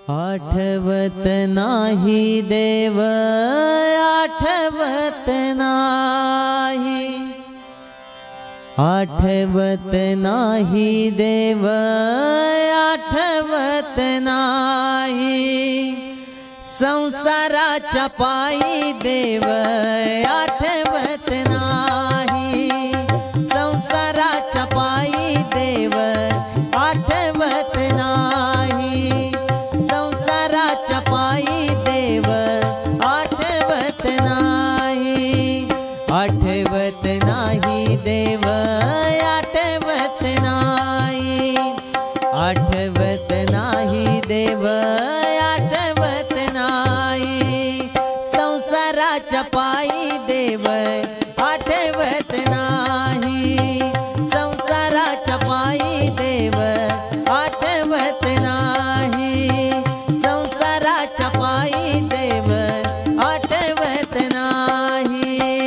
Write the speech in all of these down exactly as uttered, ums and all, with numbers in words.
आठवत नाही देव आठवत नाही, आठवत नाही देव आठवत नाही, संसाराच्या पायी देव आठवत नाही, संसाराच्या पायी देव आठवत नाही, संसाराच्या पायी देव आठवत नाही, आठवत नाही देव आठवत नाही, आठवत नाही देव आठवत नाही, संसाराच्या पायी देव आठवत नाही, संसाराच्या पायी देव आठवत नाही, संसाराच्या पायी देव आठवत नाही।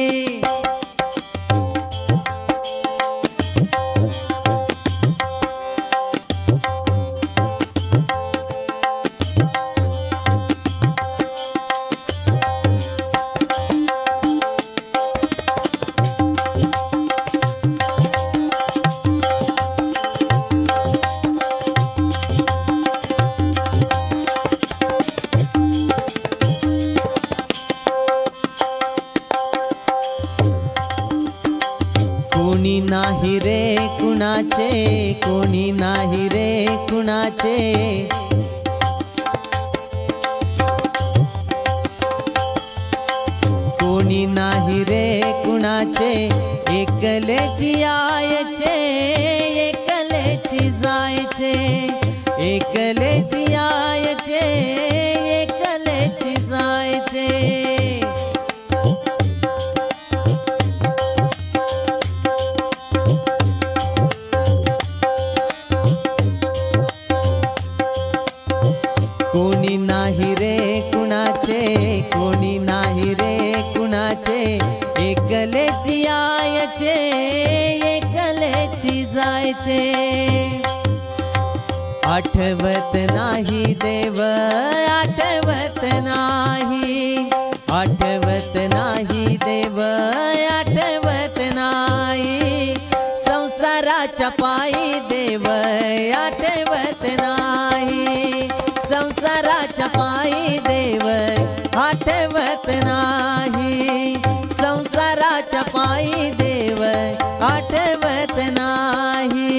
कोणी नाही रे कुणाचे, कोणी नाही रे कुणाचे, कोणी नाही रे कुणाचे, एकलेची यायचे एकलेची जायचे, एकलेची यायचे एकलेची जायचे, कोणी नाही रे कुणाचे, कोणी नाही रे कुणाचे, एकलेची यायचे एकलेची जायचे, आठवत नाही देव आठवत नाही, आठवत नाही देव आठवत नाही, संसाराच्या पायी देव आठवत नाही, संसाराच्या पायी देव आठवत नाही, संसाराच्या पायी देव आठवत नाही।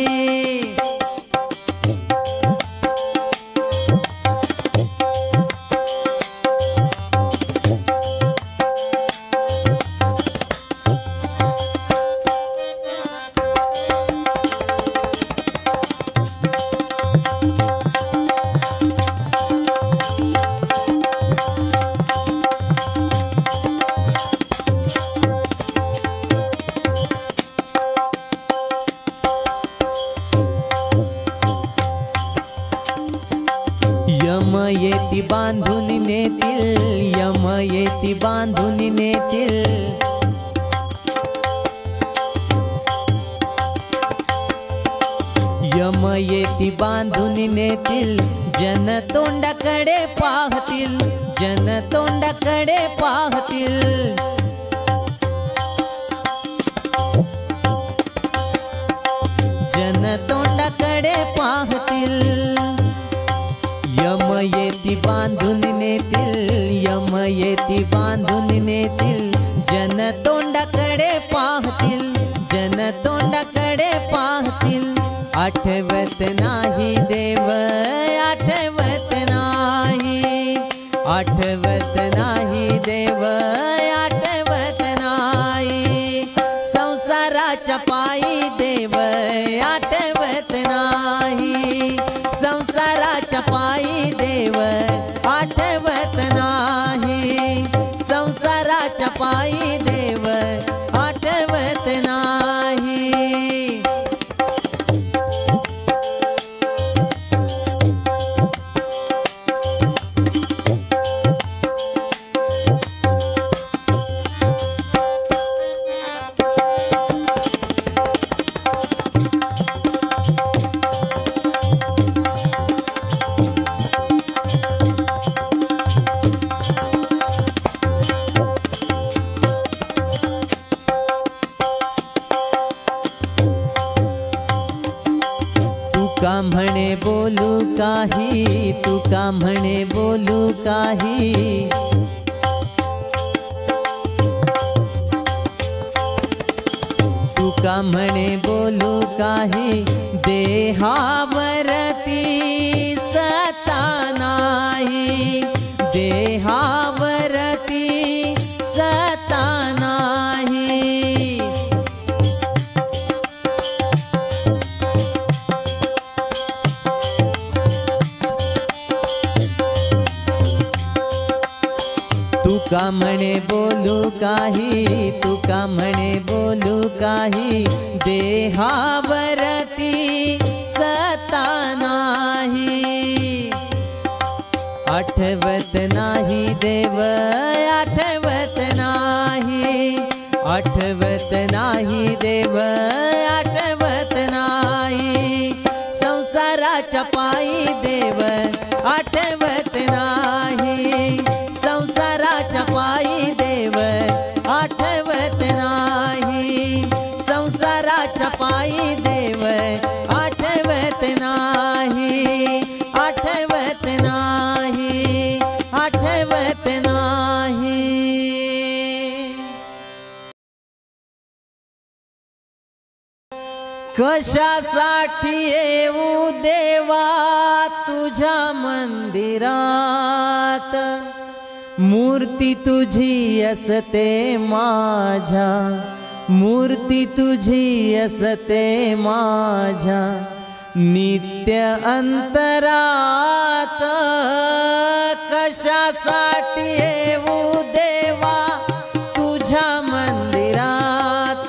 यम येती बांधून नेतील, यम येती बांधून नेतील, यम येती बांधून नेतील, जन तोंडाकडे पाहतील, जन तोंडाकडे पाहतील, जन तोंडाकडे पाहतील, यम येती बांधून नेतील, यम येती बांधून नेतील, जन तोंडाकडे पाहतील, जन तोंडाकडे पाहतील, आठवत नाही देव आठवत नाही, आठवत नाही देव आठवत नाही, संसाराच्या पायी देव आठवत नाही, संसाराच्या पायी देव आठवत नाही, संसाराच्या पायी देव आठवत नाही। काही, तुका म्हणे बोलू काही. तुका म्हणे बोलू काही, देहावरती सत्ता नाही. देहावरती सत्ता नाही. तुका म्हणे बोलू काही, तुका म्हणे बोलू काही, देहावरती सत्ता नाही. आठवत नाही देव, आठवत नाही. आठवत नाही देव, आठवत नाही. संसाराच्या पायी देव आठवत नाही. संसाराच्या पायी देव आठवत नाही. संसाराच्या पायी देव आठवत नाही. आठवत नाही. आठवत नाही. कशासाठी येऊ देवा तुझ्या मंदिरात. मूर्ती तुझी असते माझ्या, मूर्ती तुझी असते माझ्या नित्य अंतरात. कशासाठी येऊ देवा तुझ्या मंदिरात.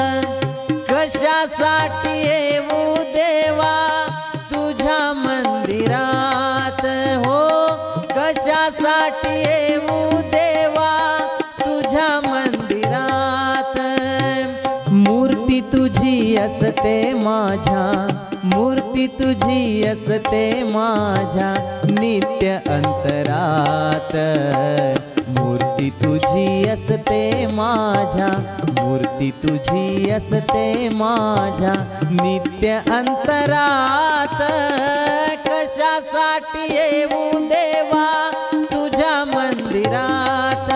कशासाठी येऊ देवा तुझ्या मंदिरात. हो कशासाठी येऊ देवा तुझ्या मंदिरात. मूर्ती तुझी असते माझ्या, मूर्ती तुझी असते माझ्या नित्य अंतरात. मूर्ती तुझी असते माझ्या, मूर्ती तुझी असते माझ्या नित्य अंतरात. कशासाठी येऊ देवा तुझ्या मंदिरात.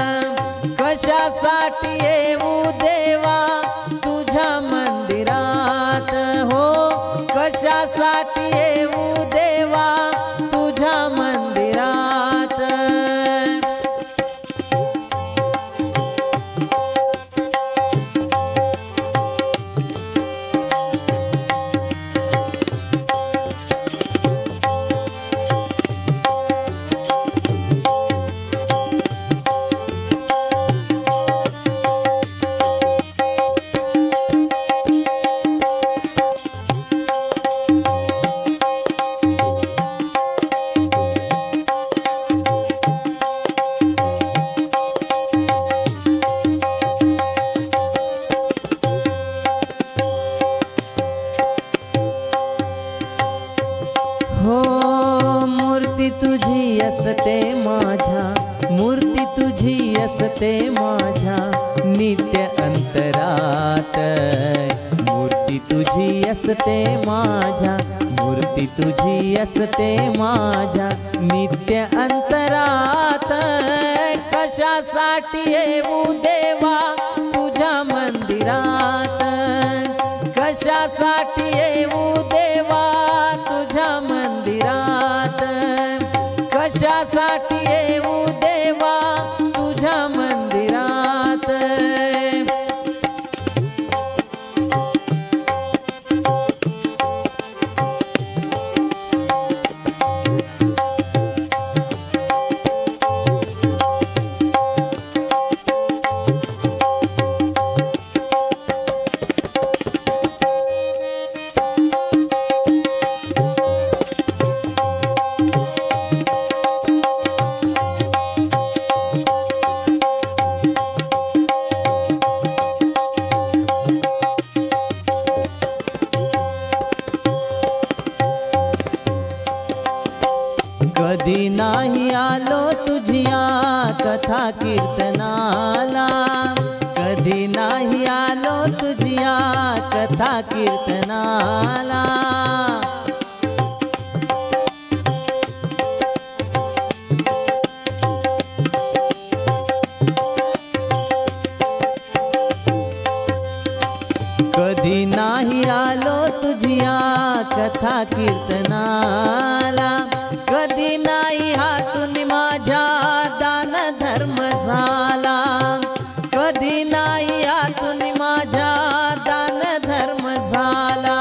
कशासाठी येऊ देवा तुझ्या मंदिरात. हो कशासाठी येऊ देवा तुझ्या मंदिरात. तुझी असते माझ्या, मूर्ती तुझी असते माझ्या नित्य अंतरात. मूर्ती तुझी असते माझ्या, मूर्ती तुझी असते माझ्या नित्य अंतरात. कशासाठी येऊ देवा तुझ्या मंदिरात. कशासाठी येऊ देवा तुझ्या मंदिरात. कशासाठी येऊ देवा तुझ्या मंदिरात. कधी नाही आलो तुझिया कथा कीर्तनाला. कधी नाही आलो तुझिया कथा कीर्तनाला. तुझिया कथा कीर्तनाला, कधी नाही हातून माझ्या दान धर्म झाला, कधी नाही हातून माझ्या दान धर्म झाला।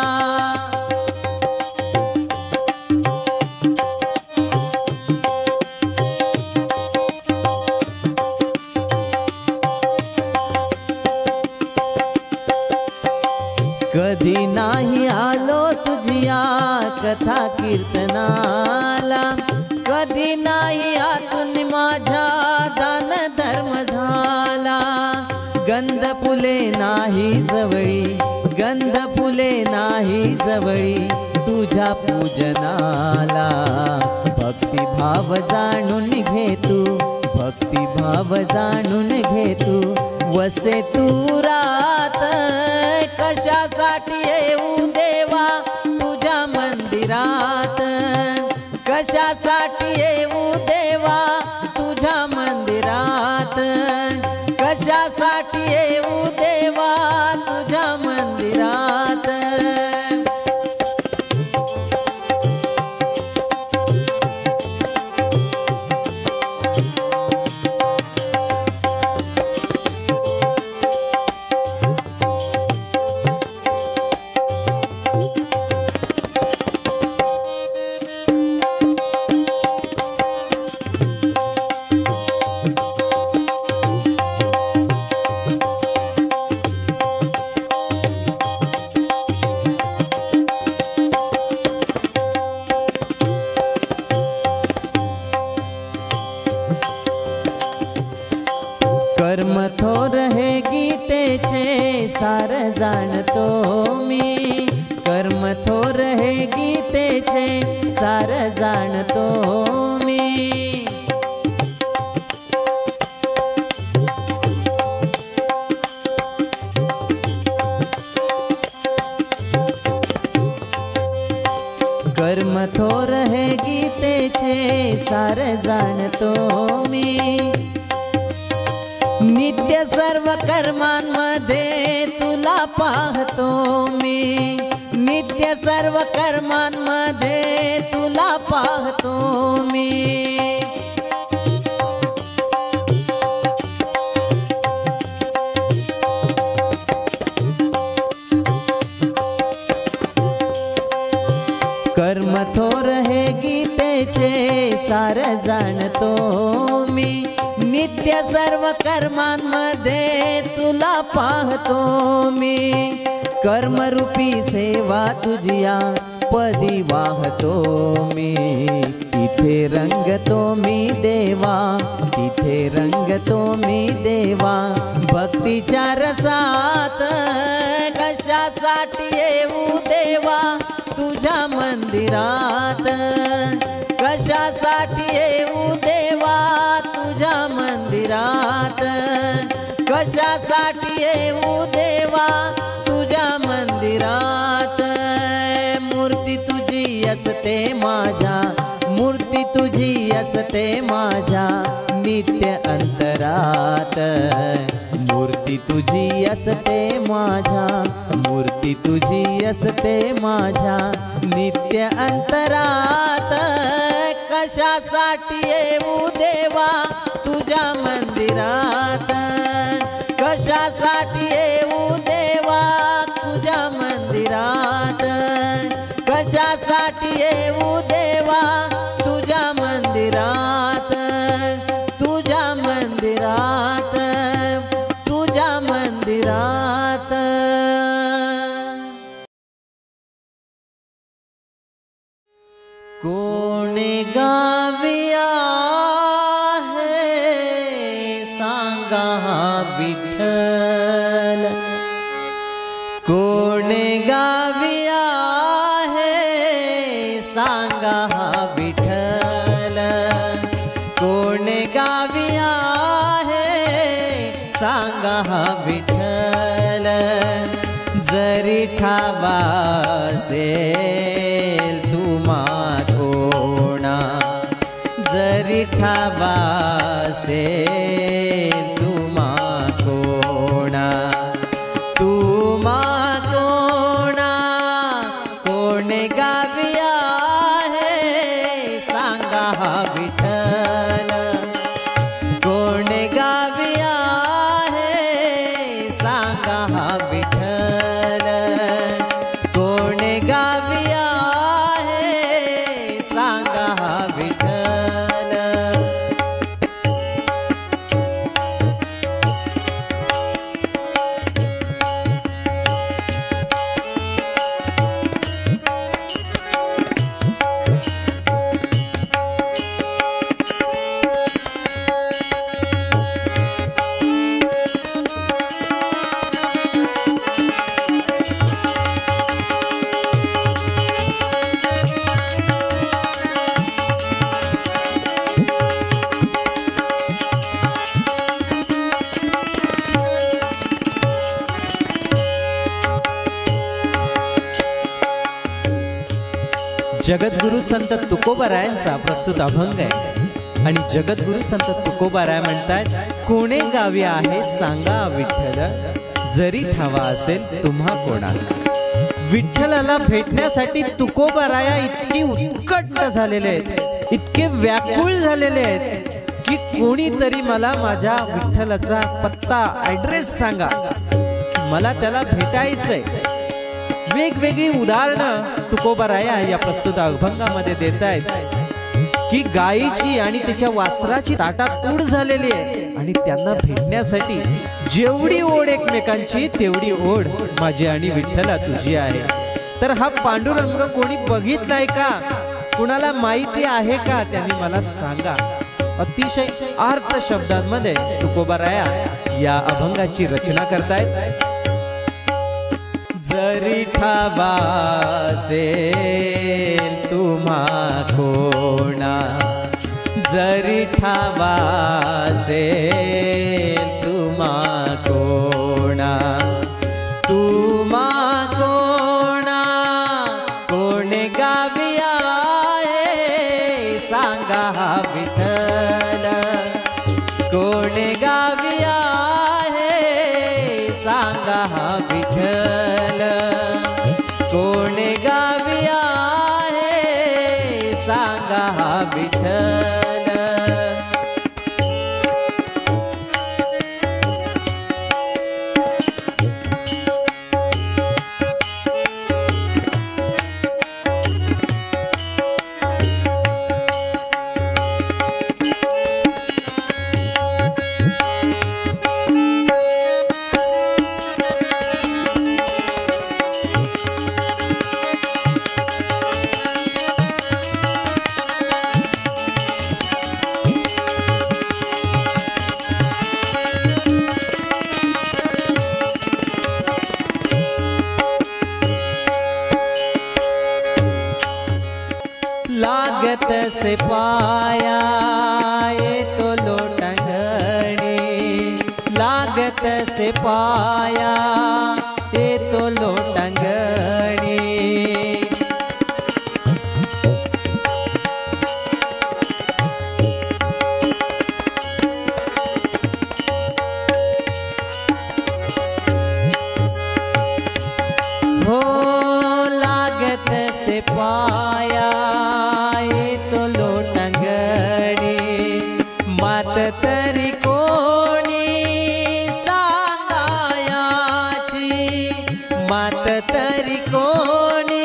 कधी नाही आलो तुझिया कथा कीर्तनाला, कधी नाही आतून माझ्या दान धर्म झाला। गंध फुले नाही जवळी, गंध फुले नाही जवळी तुझ्या पूजनाला, भक्तिभाव जाणून घे तू, भक्तिभाव जाणून घे तू। वसे तू रात कशासाठी येऊ देवा तुझ्या मंदिरात, कशासाठी येऊ देवा तुझ्या मंदिरात, कशासाठी येऊ देवा तुझ्या मंदिरात। कर्म थोर है गीतेचे सार जाणतो मी, कर्म थोर है गीतेचे सार जाणतो मी। कर्म थोर है गीतेचे सार जाणतो मी। नित्य सर्व कर्मांमध्ये तुला पाहतो मी, नित्य सर्व कर्मांमध्ये तुला पाहतो मी। कर्म थोर है गीतेचे सार जाणतो मी, नित्य सर्व कर्मांमध्ये तुला पाहतो मी। कर्मरूपी सेवा तुझिया पदी वाहतो मी, तिथे रंगतो मी देवा, तिथे रंगतो मी देवा। भक्तीच्या रसात कशासाठी येऊ देवा तुझ्या मंदिरात, कशासाठी येऊ देवा तुझ्या मंदिरात, कशासाठी येऊ देवा तुझ्या मंदिरात। मूर्ती तुझी असते माझ्या, मूर्ती तुझी असते माझ्या नित्य अंतरात, मूर्ती तुझी असते माझ्या, मूर्ती तुझी असते माझ्या नित्य अंतरात। कशासाठी येऊ देवा तुझ्या मंदिरात, कशासाठी येऊ देवा तुझ्या मंदिरात, कशासाठी येऊ देवा तुझ्या मंदिरात, तुझ्या मंदिरात, तुझ्या मंदिरात। कोण गाविया है सांगा विठ्ठल, कोण गाविया है सांगा विठ्ठल, कोण गाविया है सांगा विठ्ठल। जरी ठावा असेल तुम्हा कोणा, जरी ठावा असेल तुम्हा कोणा, तुम्हा कोणा हा विठ्ठल कोणे गावी आहे सांगा हा विठ्ठल कोणे गावी आहे सांगा हा विठ्ठल जगद्गुरु संत तुकोबारायांचा प्रस्तुत अभंग आहे आणि जगद्गुरु संत तुकोबाराय म्हणतात कोणे गावी आहे सांगा विठ्ठल जरी ठावा असेल तुम्हा कोणाला। विठ्ठलाला भेटण्यासाठी तुकोबाराया इतकी उत्कट झालेले आहेत इतके व्याकुळ झालेले आहेत की कोणीतरी मला माझ्या विठ्ठलाचा पत्ता ऍड्रेस सांगा मला त्याला भेटायचंय। वेगवेगळी उदाहरणं तुकोबाराया या प्रस्तुत अभंगामध्ये देत आहेत की गायीची आणि तिच्या वासराची ताटातूड झालेली आहे आणि त्यांना भेटण्यासाठी जेवढी ओढ एकमेकांची तेवढी ओढ माझी आणि विठ्ठला तुझी आहे। तर हा पांडुरंग कोणी बघितलाय का कुणाला माहिती आहे का त्यांनी मला सांगा। अतिशय अर्थ शब्दांमध्ये तुकोबाराया या अभंगाची रचना करतायत। जरी ठावा असेल तुम्हा कोणा जरी ठावा असेल तुम्हा कोणा तुम्हा कोणा कोणे गावी आहे सांगा हा विठ्ठल कोणे गावी आहे सांगा हा विठ्ठल कोणे गावी आहे सांगा हा विठ्ठल। लागत से पाया ये तो लोटंगड़ी लागत से पाया ये तो लोटंगड़ी हो लागत से पाया मात तरी कोणी सांगायाची मात तरी कोणी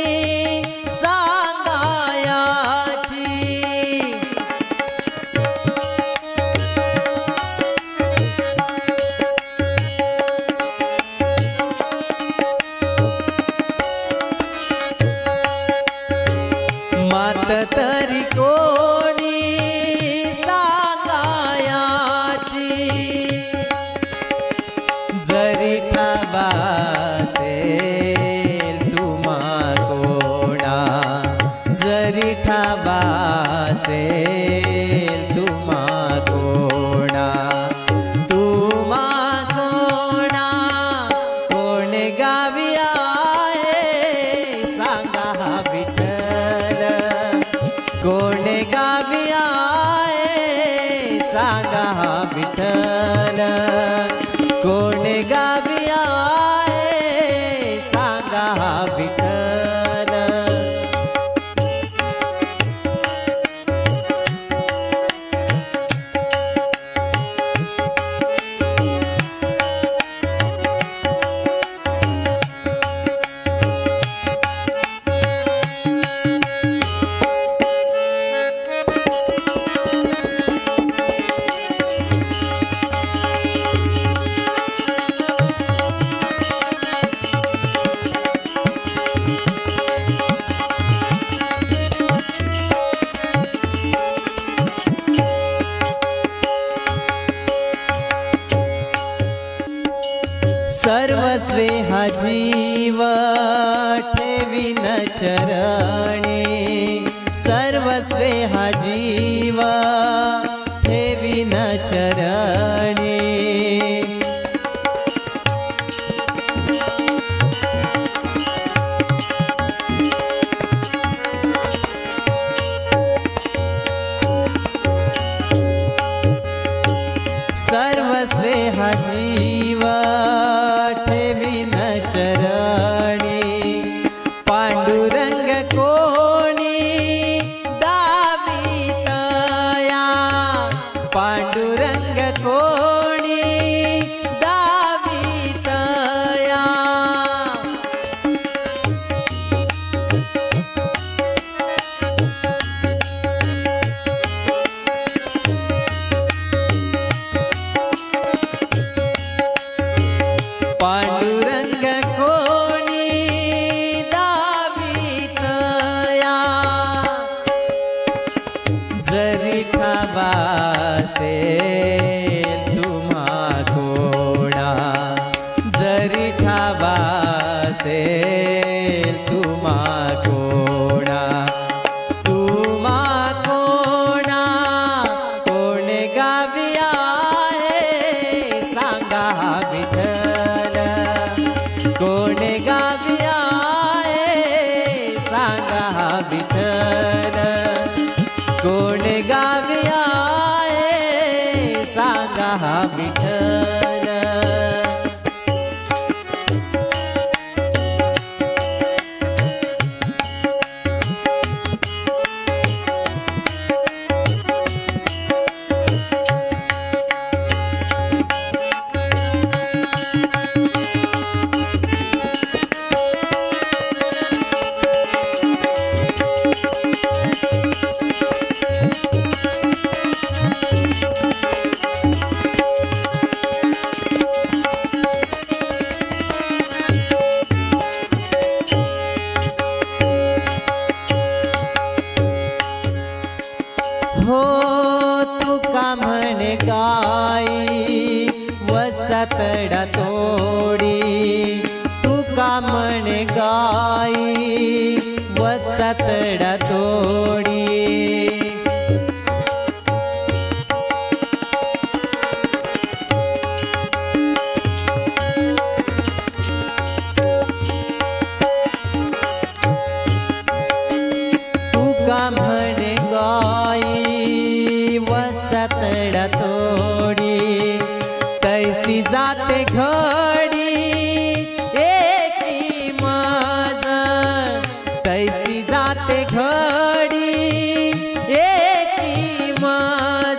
सांगायाची मात तरी कोणी जरी ठावा असेल तुम्हा कोणा जरी ठावा असेल तुम्हा कोणा तुम्हा कोणा कोणे गावी आहे सांगा हा विठ्ठल कोणे गावी आहे सांगा हा विठ्ठल कोणे गावी आहे सांगा हा विठ्ठल। सर्वस्वे हा जीव ठेवीन चरणी, सर्वस्वे हा जीव ठेवीन चरणी। सर्वस्वे हा जीव ठेवीन चरणी, पांडुरंग कोणी दावितया, पांडुरंग कोणी दावितया। पांडुरंग कोणी दावितया, जरी ठावासे तुम्हा कोणा, जरी ठावासे तुम्हा कोणा, तुम्हा कोणा कोण गावी आहे सांगा विठ्ठल, कोण गावी आहे सांगा विठ्ठल, कोण गावी आहे सांगा विठ्ठल। हो तुका म्हणे गाई वसतडा तोडी, तुका म्हणे गाई वसतडा तोडी। तुका म्हणे गाई वसतडा तोडी, तैसी जाते घडी एकी माझ, तैसी जाते घडी एकी माझ।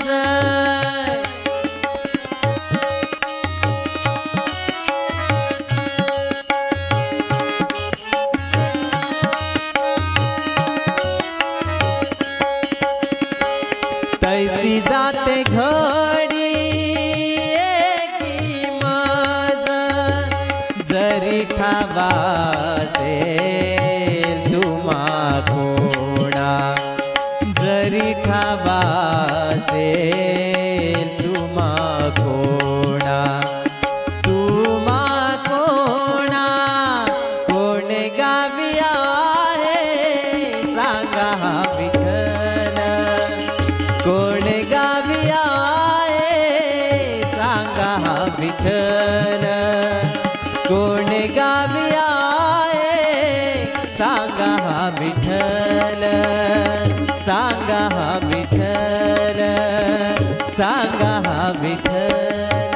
तैसी जाते घडी एकी माझ, जरी ठावासे तुम्हा कोणा, जरी ठावासे तुम्हा कोणा, तुम्हा कोणा कोण गावी आहे सांगा विठ्ठल, कोण गावी आहे सांगा विठ्ठल, कोण गावी आहे सांगा विठ्ठल, सांगा विठ्ठल, सांगा विठ्ठल।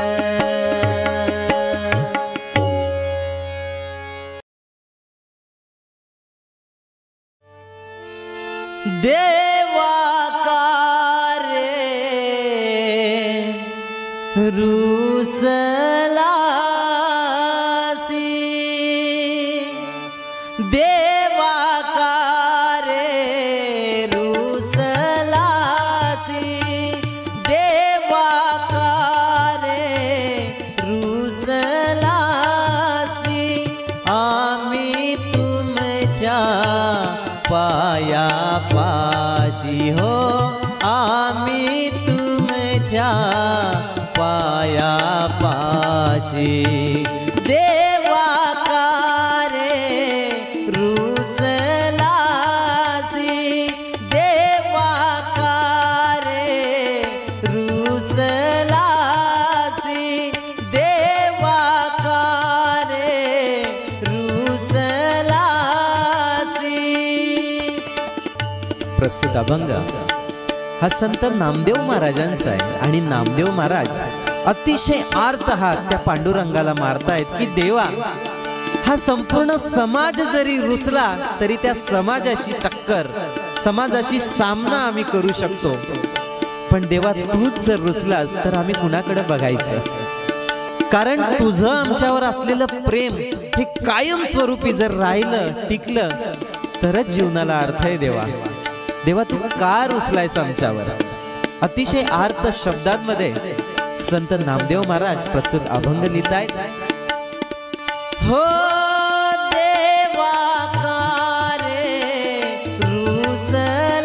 देवा कारे रुसलासी, देवा कारे रुसलासी, देवा कारे रुसलासी। आम्ही तुमच्या पाया पाशी हो, आम्ही तुमच्या पाया पाशी। देवा प्रस्तुत अभंग हा संत नामदेव महाराजांचा आहे आणि नामदेव महाराज अतिशय आर्त हात त्या पांडुरंगाला मारतायत की देवा, हा संपूर्ण समाज जरी रुसला तरी त्या समाजाशी टक्कर, समाजाशी सामना आम्ही करू शकतो, पण देवा तूच जर रुसलास तर आम्ही कुणाकडे बघायचं? कारण तुझं आमच्यावर असलेलं प्रेम हे कायम स्वरूपी जर राहिलं, टिकलं तरच जीवनाला अर्थ आहे देवा. देवा तू का रुसलायस आमच्यावर? अतिशय आर्त शब्दांमध्ये संत नामदेव महाराज प्रस्तुत अभंग लिहितायत. हो देवा का रे रुसलासी,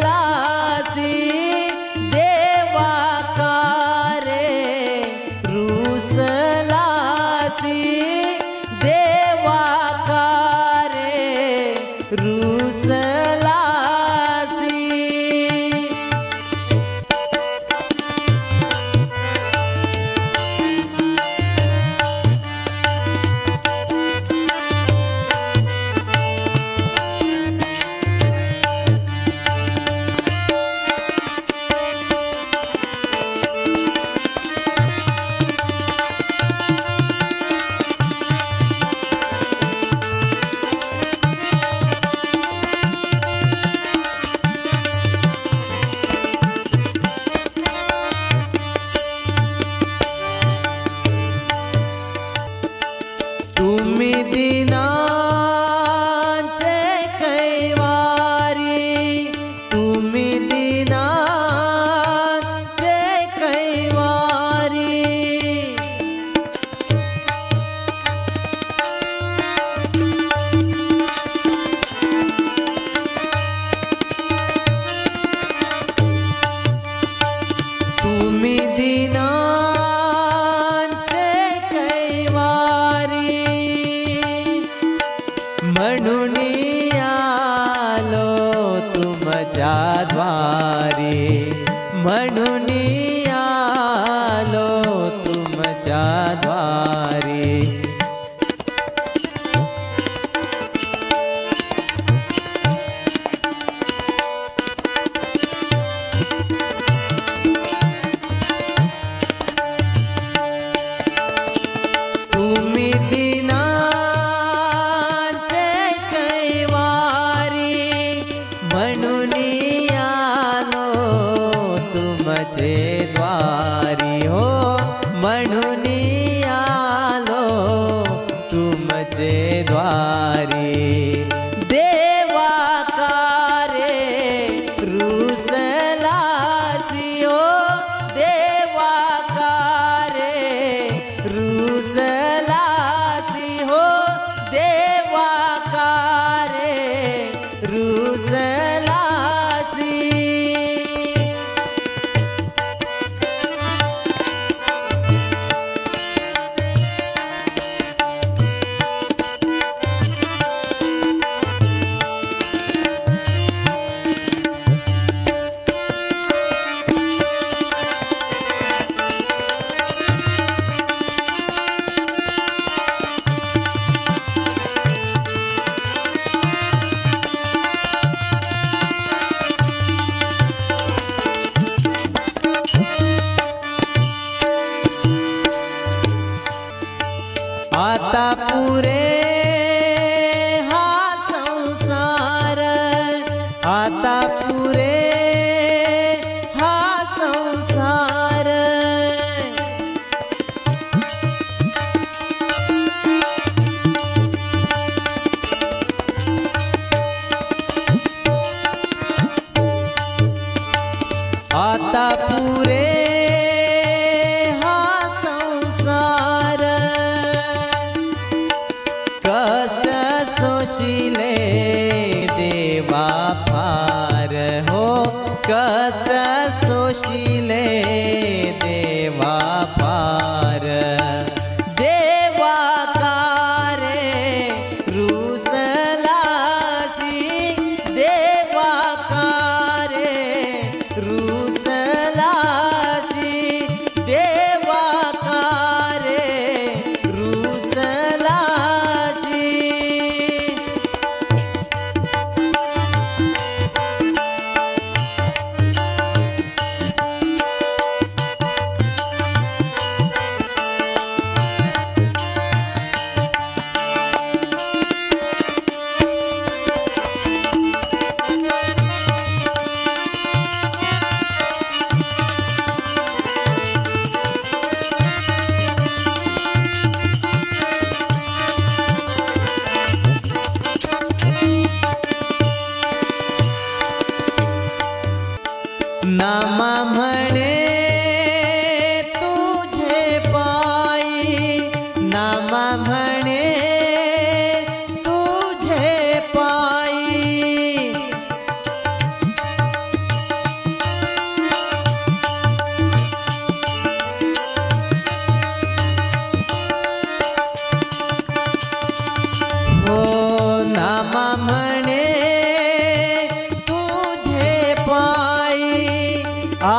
देवा का रे रुसलासी, देवा का रे रुसलासी. तुम्ही दिनांचे कैवारी, तुम्ही दिनांचे कैवारी, तुम्ही दिनांचे कैवारी, म्हणून आलो तुमच्या द्वारी, म्हणून आलो तुमच्या द्वारी. तुम्ही दिनांचे कैवारी, म्हणून आलो तुमचे द्वारी. हो म्हणून आलो तुमचे द्वारी. देवा का रे रुसलासी, हो देवा का रे रुसलासी, हो देवा का रे रुसलासी. आता पुरे हा संसार, आता पुरे हा संसार, आता पुरे हा संसार. कष्ट सोशिले देवा फार, हो कष्ट सोशिले देवा फार. देवा का रे रुसलासी, देवा का रे रुसलासी,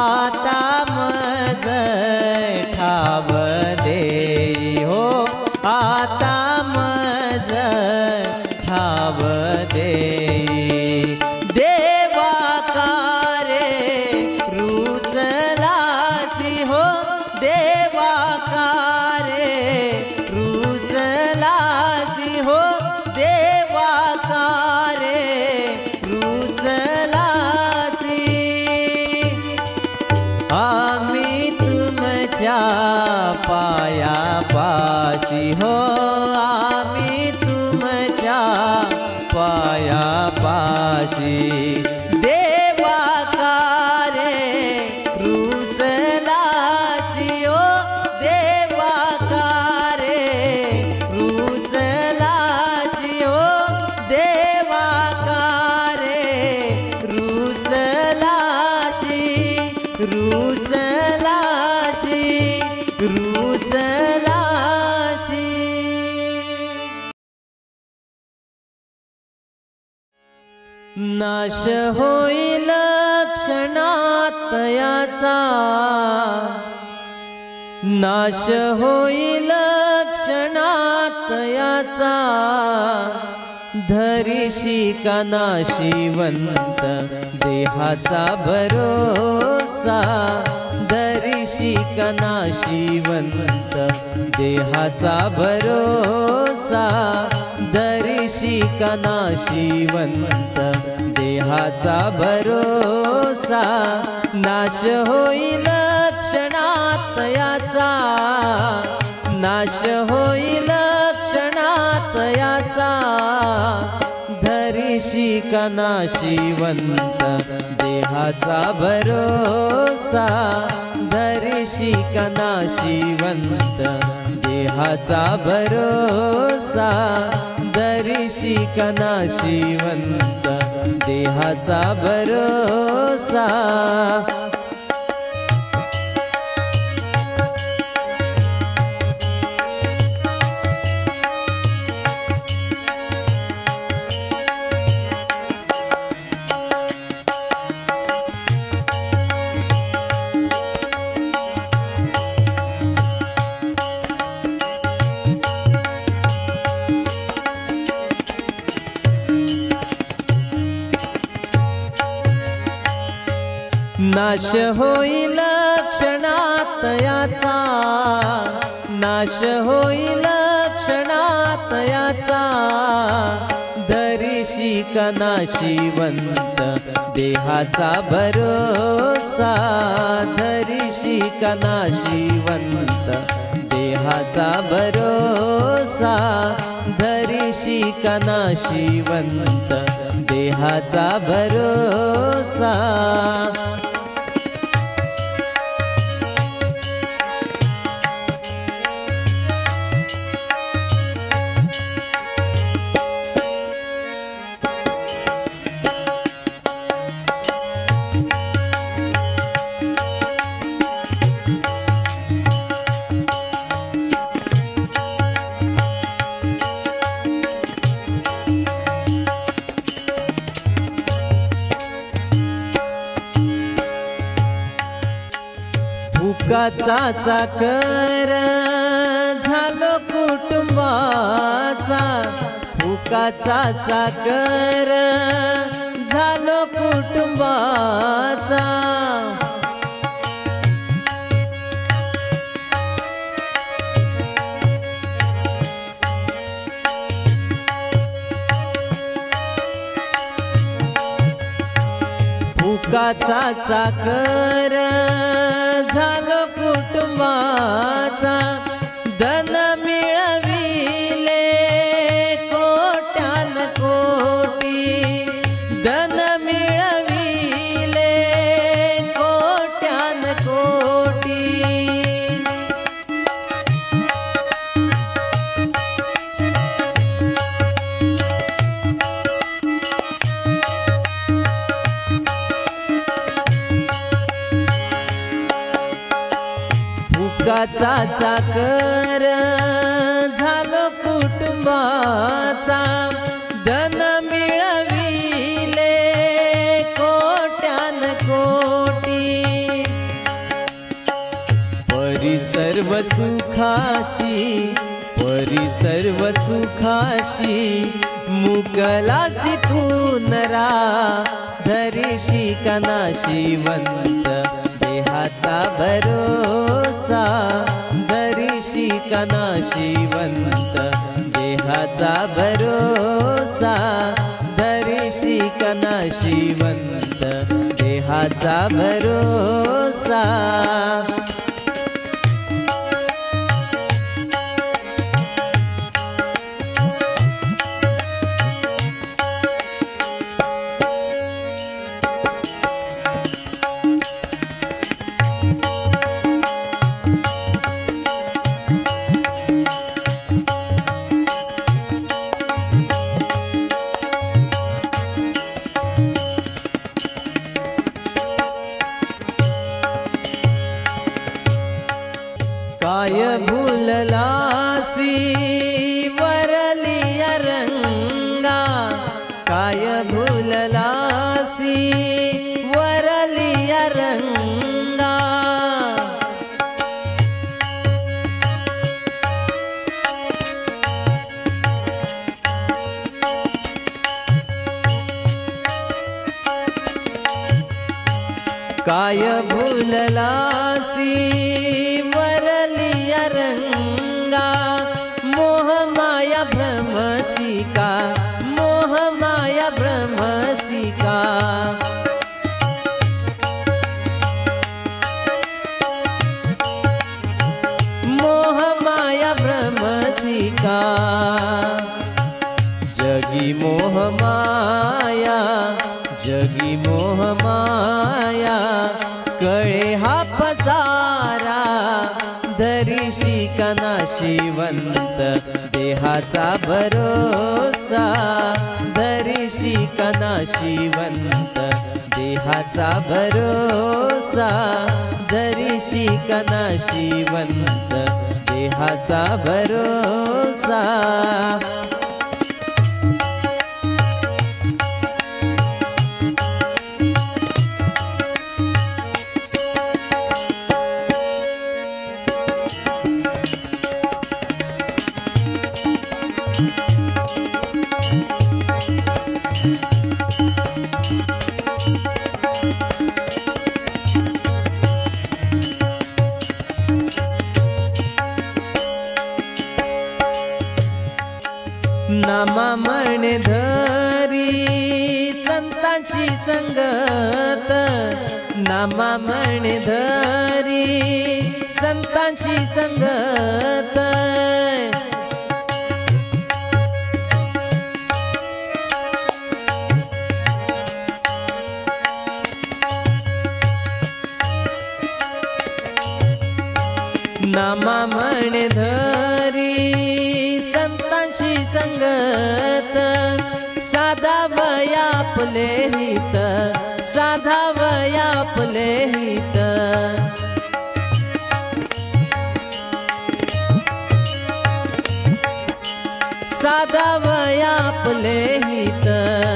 आता मज ठाव देई हो आता मज ठाव देई देवा कारे रुसलासी हो देवा कारे रुसलासी हो देवा कारे रुसलासी आम्ही तुमच्या पाया पाशी हो आम्ही तुमच्या पाया पाशी देवा कारे रुसलासी हो देवा कारे रुसलासी हो देवा कारे रुसलासी रुसलासी रुसलासी नाश होईल क्षणात याचा नाश होईल क्षणात याचा धरिशी का नाशिवंत देहाचा भरोसा धरिशी का नाशिवंत देहाचा भरोसा धरिशी का नाशिवंत देहाचा भरोसा नाश होईल क्षणात याचा नाश होईल क्षणात याचा धरिशी का नाशिवंत देहाचा भरोसा धरिशी का नाशिवंत देहाचा भरोसा धरिशी का नाशिवंत देहाचा भरोसा नाश होईल क्षणात याचा नाश होईल क्षणात याचा धरिशी का नाशिवंत देहाचा भरोसा धरिशी का नाशिवंत देहाचा भरोसा धरिशी का नाशिवंत देहाचा भरोसा फुकाचा चाकर झालो कुटुंबाचा फुकाचा चाकर झालो कुटुंबाचा फुकाचा चाकर झालो कुटुंबाचा धन मिळविले कोट्यान कोटी धन मिळविले कोट्यान कोटी फुकाचा चाकर झालो कुटुंबाचा धन मिळविले कोट्यान कोटी परी सर्व सुखाशी परी सर्व सुखाशी मुकलासी तू नरा धरीशी कनाशिवंत देहाचा भरोसा धरीशी कनाशिवंत देहाचा भरोसा धरीशी कनाशिवंत देहाचा भरोसा काय भूललासी वरलिया रंगा काय भूललासी वरलिया रंगा काय भूललासी वरलिया रंगा मोह माया भ्रमसिका मोह माया भ्रमसिका मोह माया भ्रमसिका जगी मोह माया जगी मोह माया कळे हा पसारा धरीशी कनाशिवंत देहाचा भरोसा धरीशी कनाशिवंत देहाचा भरोसा धरीशी कनाशिवंत देहाचा भरोसा नामा म्हणे धरी संतांची संगत नामा म्हणे धरी संतांची संगत नामा म्हणे धरी संतांची संगत साधावया आपले हित साधावया आपले हित साधावया आपले हित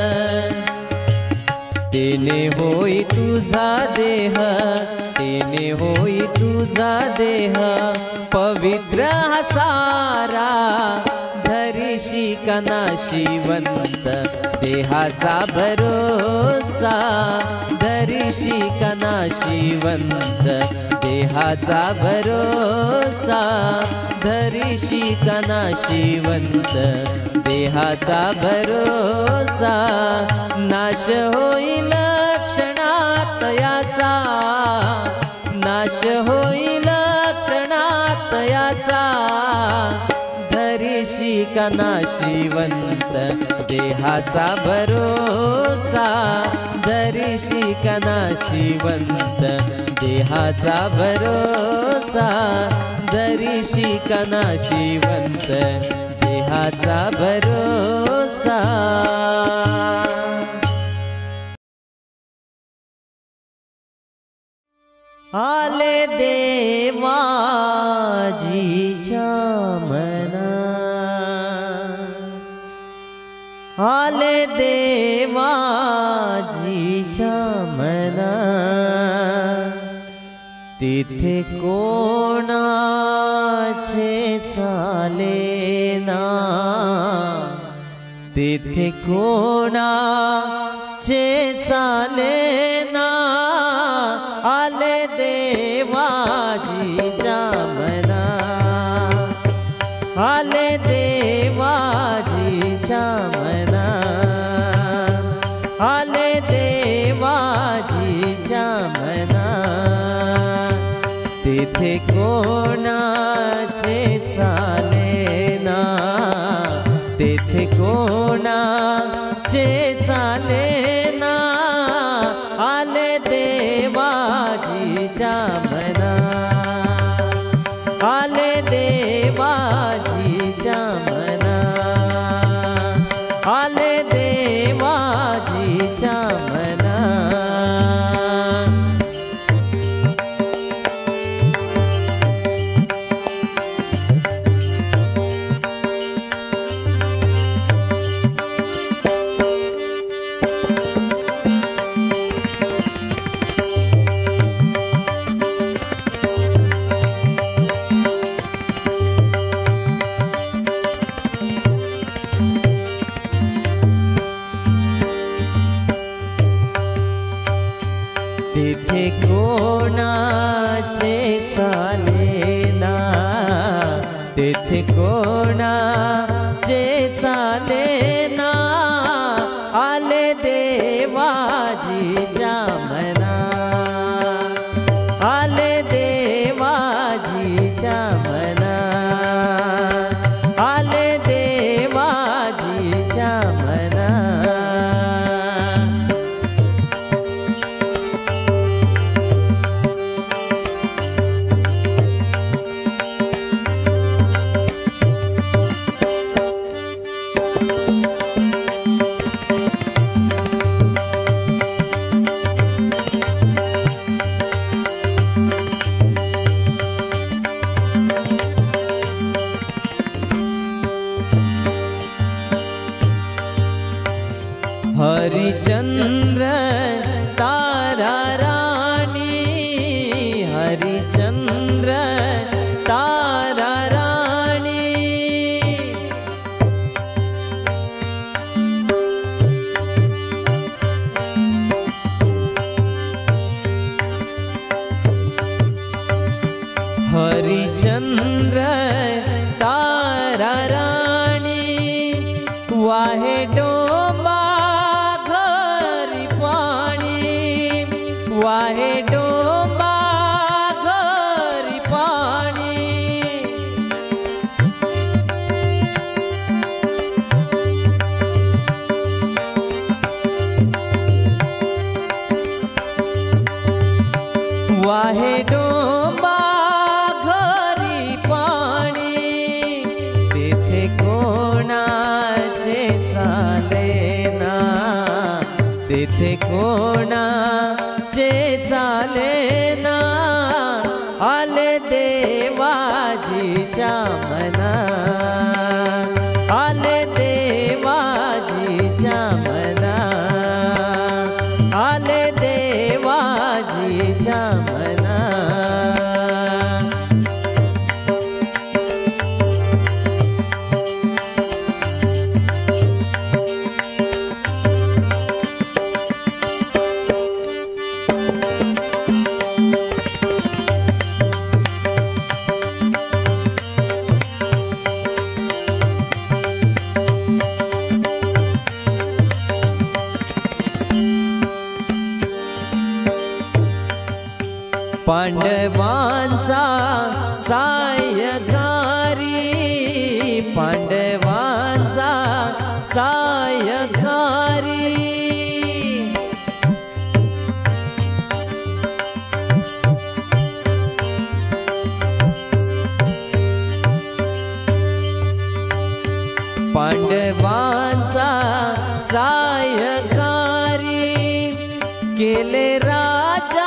तेने होई तुझा देह तेने होई तुझा देह पवित्र हा सारा धरीशी कनाशिवंत देहाचा भरोसा धरीशी कनाशिवंत देहाचा भरोसा धरीशी कनाशिवंत देहाचा भरोसा नाश होईल क्षणात याचा नाश होईल क्षणात याचा धरीशी कनाशिवंत देहाचा भरोसा धरीशी कनाशिवंत देहाचा भरोसा धरीशी कनाशिवंत देहाचा भरोसा आले देवाजीच्या मना आले देवाजीच्या तेथे कोणाचे चालेना, तेथे कोणाचे चालेना, आले देवाजीच्या मना, आले देवाजीच्या मना, आले देवाजीच्या मना, तेथे कोणाचे चालेना, तेथे कोणाचे चालेना, आले देवाजीच्या मना, आले देवाजीच्या मना, आले देवाजीच्या मना. तेथे कोणाचे चालेना, तेथे कोणाचे चालेना, आले देवाजीच्या मना, आले देवाजीच्या मना, आले देवाजीच्या मना. हरिचंद्र तारा राणी, हरिचंद्र तारा राणी, हरिचंद्र तारा राणी, वाहे डोंबा वाहे डोंबा घरी पाणी, वाहे डोंबा घरी पाणी, तेथे कोणाचे चालेना, तेथे कोणाचे चालेना, आले देवाजीच्या मना, आले देवाजीच्या मना, आले देवाजीच्या मना. पांडवांचा सायकारी, पांडवांचा सायकारी, पांडवांचा सायकारी, केले राजा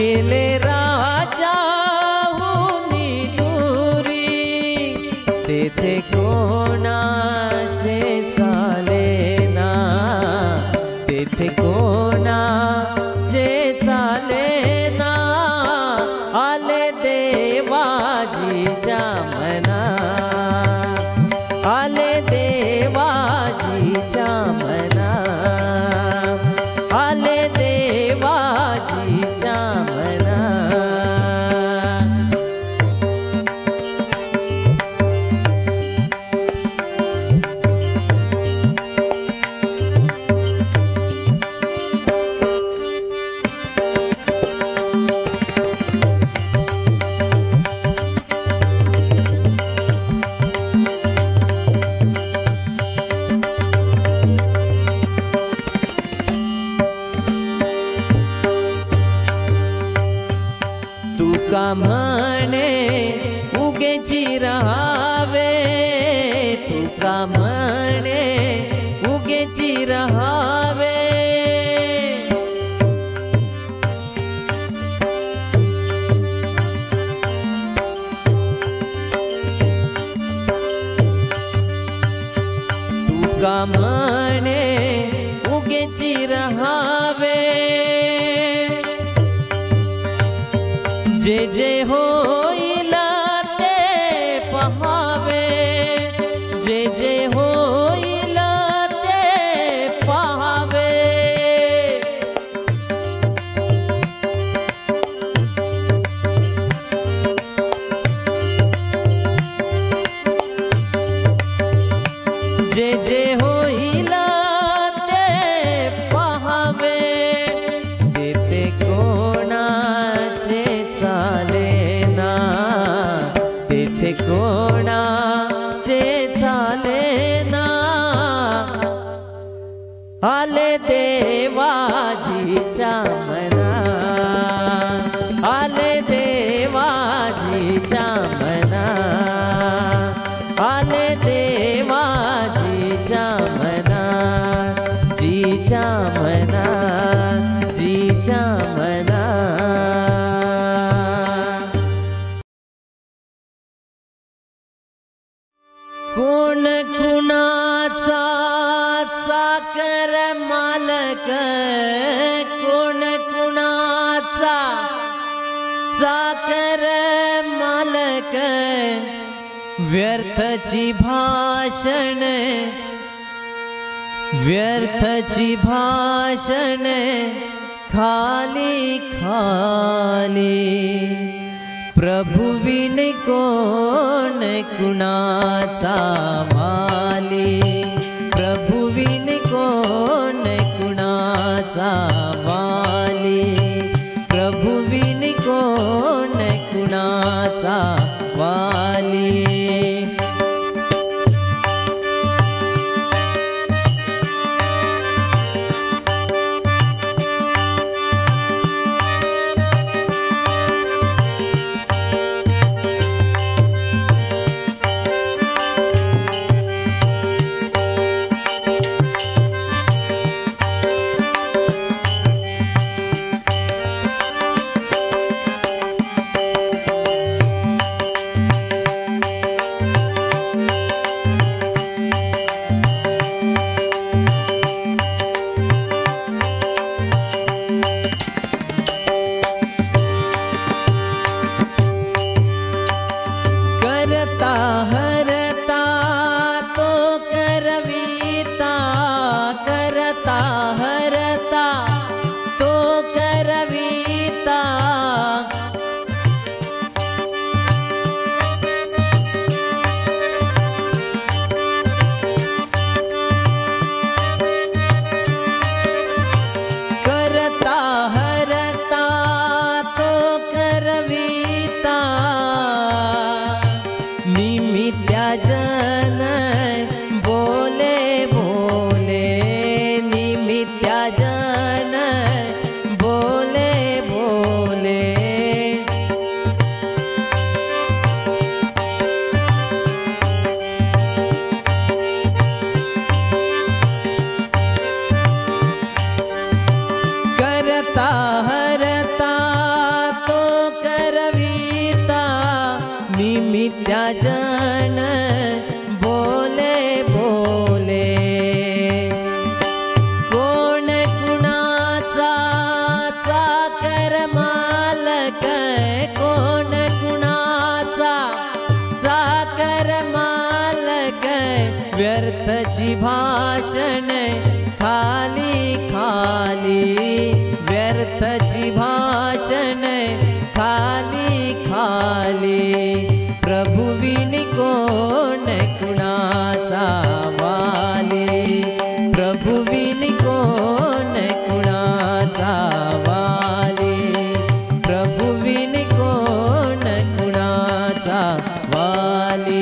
गेले राजा हुनी दूरी, तेथे कोणाचे चालेना, तेथे कोणाचे चालेना, आले देवाजीच्या मना, आले देवाजीच्या मना, आले देवाजीच्या मना. तुका म्हणे उगेची रहावे, तुका म्हणे उगेची रहावे, तुका म्हणे उगेची रहावे, जे जे होईल ते पहावे, जे जे होईल ते पहावे. जे जे होईल ते पहावे, तेथे कोणाचे चालेना, तेथे कोणाचे चालेना, आले देवाजीच्या मना, आले देवाजीच्या मना, आले देवाजीच्या मना, जीच्या मना, जीच्या मना. कोण कुणाचा चाकर मालक, कोण कुणाचा चाकर मालक, व्यर्थची भाषण, व्यर्थची भाषण, खाली खाली. प्रभुविन कोण कुणाचा वाली, प्रभुविन कोण कुणाचा वाली, प्रभुविन कोण कुणाचा वाली. करता हरता तो करविता, करता हरता तो करविता. करता हरता तो करविता, निमित्या जन बोले बोले, निमित्या जन बोले बोले. करता हरता भाषण खाली खाली, व्यर्थची भाषण खाली खाली, प्रभुविनी कोण कुणाचा वाली, प्रभुविनी कोण कुणाचा वाली, प्रभुविनी कोण कुणाचा वाली.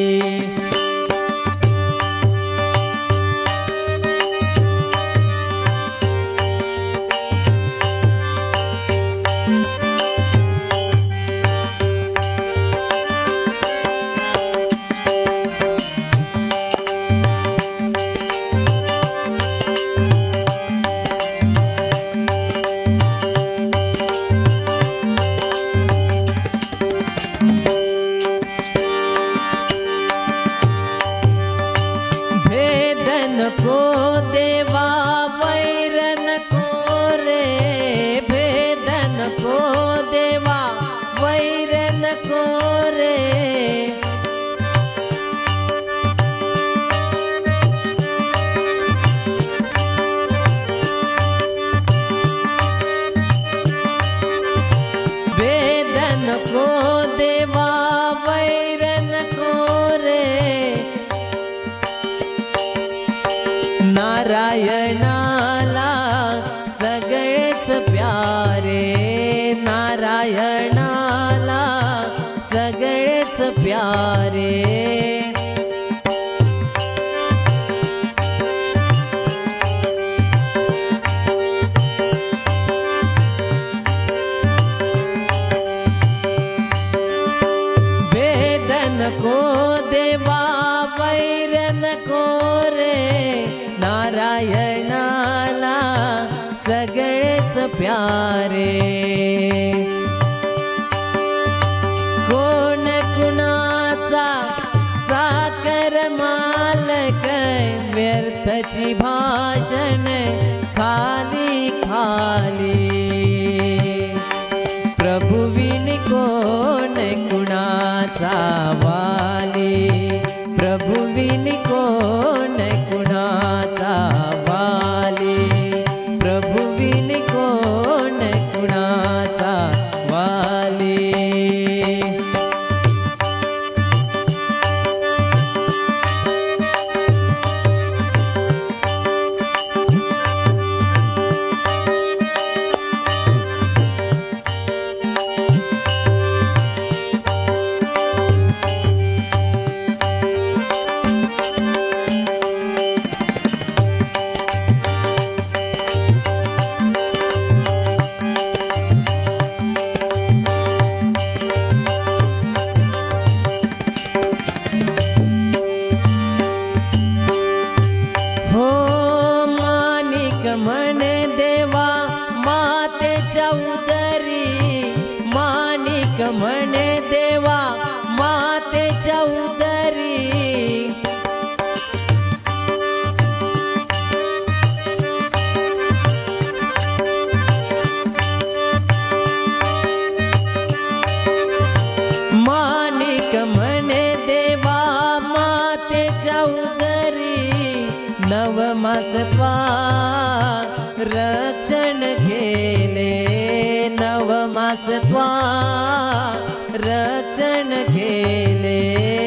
नको देवा वैर नको रे, भेद नको देवा वैर नको रे, भेद नको देवा वैर नको रे, नारायणाला सगळेच प्यारे, नारायणाला सगळेच प्यारे, भेद नको देवा वैर नको रे, नारायणाला सगळेच प्यारे, कोण कुणाचा चाकर मालक, व्यर्थची भाषण खाली खाली, प्रभुविनी कोण कुणाचा वाली, प्रभुविनी कोण कुणाचा वाली, प्रभुविनी कोण कुणाचा वाली. म्हण देवा मातेच्या उदरी, माणिक म्हण देवा मातेच्या उदरी, माणिक म्हण देवा मातेच्या उदरी, नवमास त्वा रक्षण केले, नवमास त्वा रक्षण केले,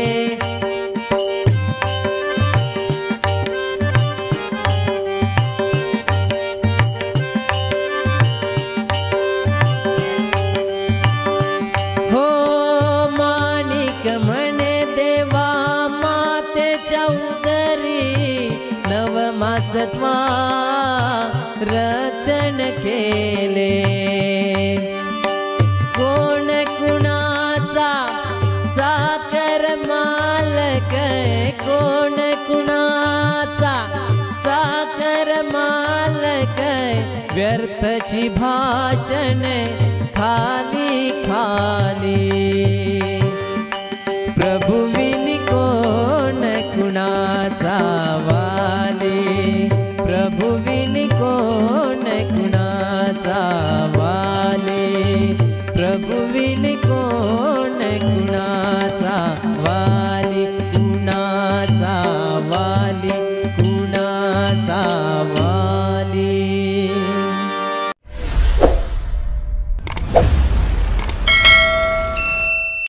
हो माणिक म्हणे देवा मातेच्या उदरी, नवमास त्वा रक्षण केले, कोण कुणाचा चाकर मालक, कोण कुणाचा चाकर मालक, व्यर्थची भाषण खाली खाली, प्रभुविनी कोण कुणाचा वाली, प्रभुविनी कोण